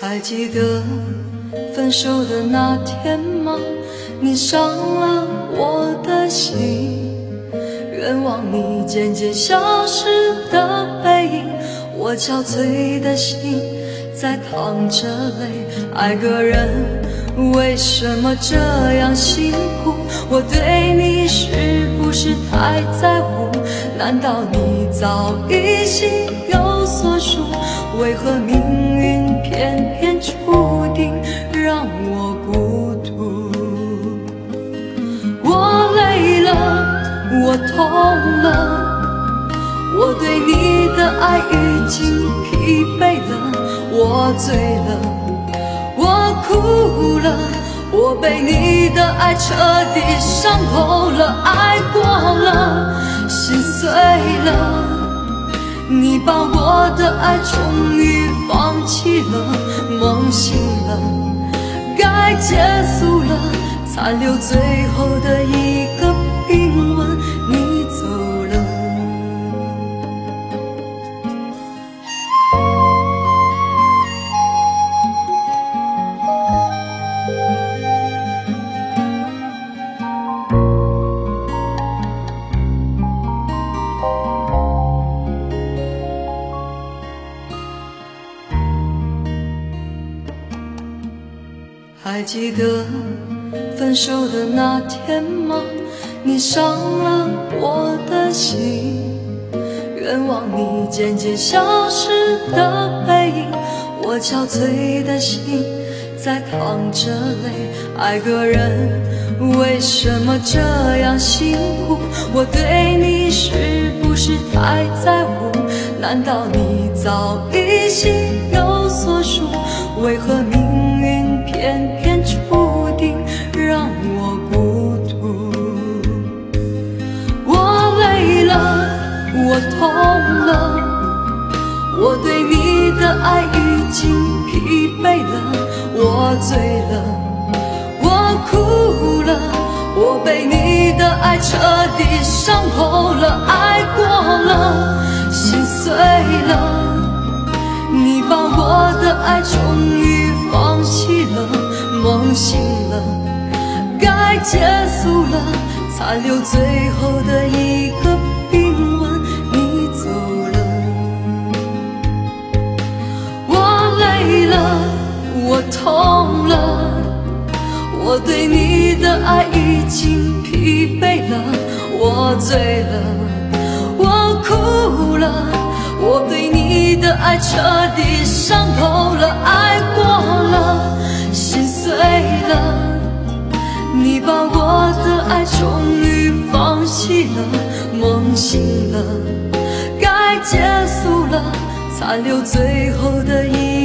还记得分手的那天吗？你伤了我的心，愿望你渐渐消失的背影，我憔悴的心在淌着泪。爱个人为什么这样辛苦？我对你是不是太在乎？难道你早已心有所属？为何命运偏偏注定让我孤独？我累了，我痛了，我对你的爱已经疲惫了，我醉了，我哭了，我被你的爱彻底伤透了，爱过了，心碎了，你把我的爱终于放弃了，梦醒了，该结束了，残留最后的一个冰吻，你走了。还记得分手的那天吗？你伤了我的心，愿望你渐渐消失的背影，我憔悴的心在淌着泪。爱个人为什么这样辛苦？我对你是不是太在乎？难道你早已心有所属？为何命运偏偏注定让我孤独？我累了，我痛了，我对你的爱已经疲惫了，我醉了，我哭了，我被你的爱彻底伤透了，爱过了，心碎了，你把我的爱终于放弃了，梦醒了，该结束了，残留最后的一个冰吻，你走了。我累了，我痛了，我对你的爱已经疲惫了，我醉了，我哭了，我对你的爱彻底伤透了，爱过了，心碎了，你把我的爱终于放弃了，梦醒了，该结束了，残留最后的一